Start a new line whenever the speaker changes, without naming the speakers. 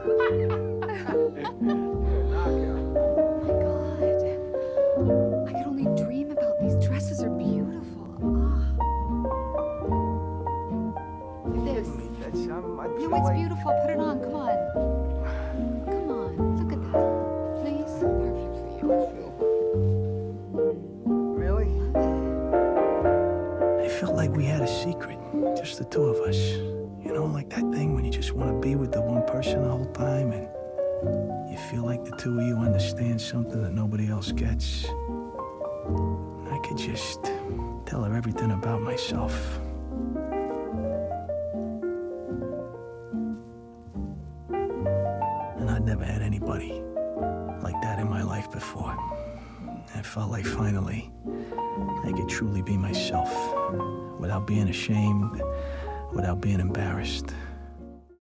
I could only dream about these dresses are beautiful. This. No, it's beautiful. Put it on. Come on. Come on. Look at that. Please. Perfect for you.
Really?
I felt like we had a secret, just the two of us. You know, like that thing when you just want to be with the one person the whole time and you feel like the two of you understand something that nobody else gets. I could just tell her everything about myself. And I'd never had anybody like that in my life before. I felt like finally I could truly be myself without being ashamed, without being embarrassed.